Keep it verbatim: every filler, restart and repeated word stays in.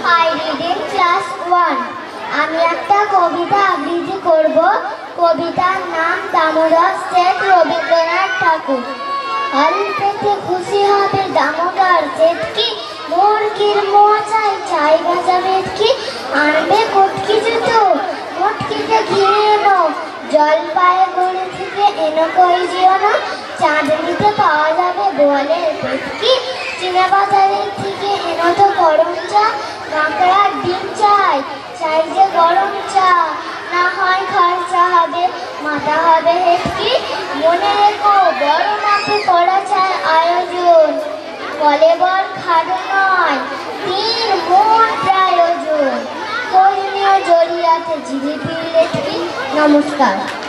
I read in class one. আমি একটা কবিতা আবৃত্তি করব। কবিতার নাম দামোদর শেঠ রবীন্দ্রনাথ ঠাকুর। অল্পেতে খুশি হবে দামোদর শেঠ কি, মুরগির মোয়া চাই চাই ভাজা ভেটকি, আনবে কটকি জুতো মটকিতে ঘিরে এনো, জল পায়ে গড়ি থেকে এনো কই যেও না, চাঁদনিতে পাওয়া যাবে বোয়ালের ভেটকি, চীনা বাজারের থেকে এনো তো গরম চা, কাঁকড়ার ডিম চাই চাই যে গরম চা, না হয় খরচা হবে মাথা হবে হেটকি, মনে রেখো বড় মাপে করা চাই আয়োজন, বলে বল খাটো নয় তিন মন প্রায়োজন, কর্মীয় জড়িয়াতে জিলিপি লেটকি। নমস্কার।